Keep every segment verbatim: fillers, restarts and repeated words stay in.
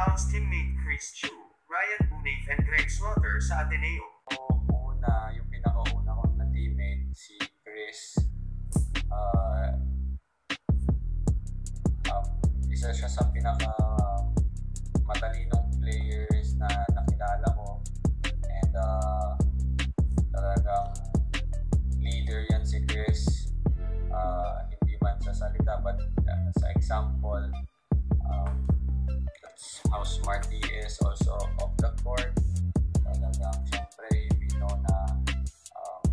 Al's teammate Chris Chu, Ryan Bunate and Greg Slaughter sa Ateneo. O, una, yung pinakauna kong na teammate, si Chris. Uh, um, isa siya sa pinaka matalinong players na nakilala ko. And uh, talagang leader yan si Chris. Uh, hindi man sa salita, but uh, sa example, um, that's how smart he is also off the court. Talagang syempre we know na um,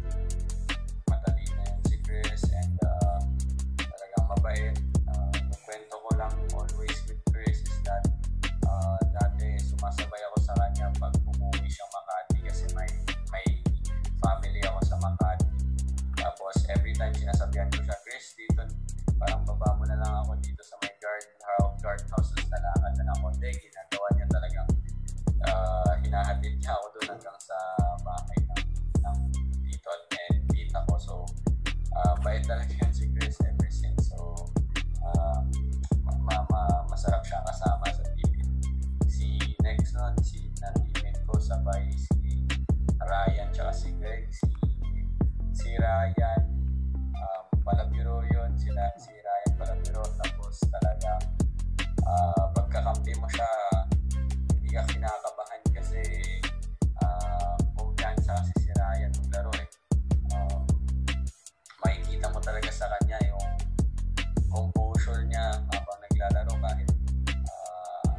matalino yan si Chris, and uh, talagang mabait. Uh, yung kwento ko lang always with Chris is that uh, dati sumasabay ako sa kanya pag umuwi siyang Makati kasi may may family ako sa Makati. Tapos every time sinasabihan ko siya, Chris, dito parang baba mo na lang ako dito sa may guard, guard house, na lakad na ng konti. Ginagawa niya talagang uh, hinahatid niya ako doon hanggang sa bahay ng, ng tito at tita ko. So uh, bait talaga yan si Chris ever since. So uh, ma- ma- masarap siya kasama sa team. Si next nun, si na teammate ko sabay si Ryan tsaka si Greg. Si, si Ryan um, palabiro yun, sila, si Ryan palabiro. Tapos talagang uh, pagkakampi mo siya, hindi ka kinakabahan kasi uh, kumpiyansa kasi si Ryan maglaro eh. Uh, makikita mo talaga sa kanya yung composure niya habang naglalaro kahit uh,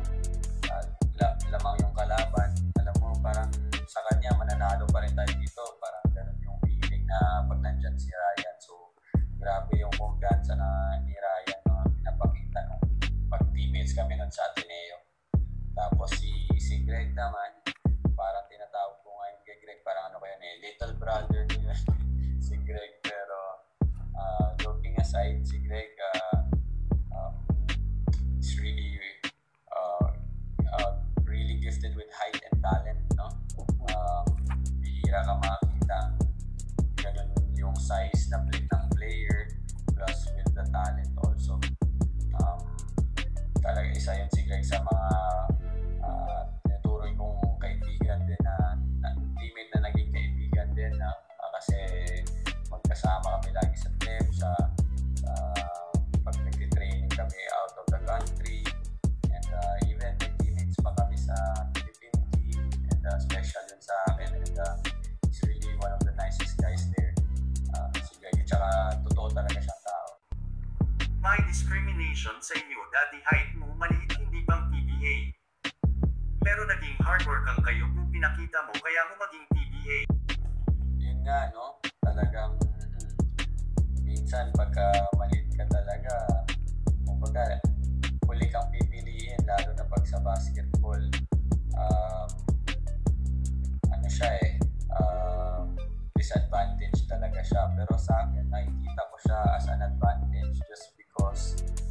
uh, lamang yung kalaban. Alam mo, parang sa kanya mananalo pa rin tayo dito. Parang ganun yung feeling na pag nandyan si Ryan. So grabe yung kumpiyansa na ni Ryan na pinapakita nung pag-teammates kami nun sa Ateneo. Tapos si, si Greg naman, parang tinatawag ko ngayon kay Greg, parang ano ko yun eh, little brother ko yun. Si Greg, pero uh, joking aside, si Greg uh, um, is really uh, uh, really gifted with height and talent, no? Um, bihira ka makakita ganun yung size na plate ng player plus with the talent also. Um, talaga isa yun si Greg sa mga uh, tinuturoy kong kaibigan din na, na teammate na naging kaibigan din na uh, kasi magkasama kami lagi sa team sa uh, pag nag-training kami out of the country, and uh, even teammates pa kami sa Philippine team, and uh, special yun sa akin, and uh, he's really one of the nicest guys there. Uh, si Greg, tsaka totoo talaga siyang tao. May discrimination sa inyo dati, height mo maliit, hindi pang T B A. Pero naging hard work ang kayo kung pinakita mo kaya mo maging T B A. Yun nga, no? Talagang minsan pagka maliit ka talaga, kumbaga huli kang pipiliin, lalo na pag sa basketball. Um, ano siya eh, um, disadvantage talaga siya. Pero sa akin, nakikita ko siya as an advantage just because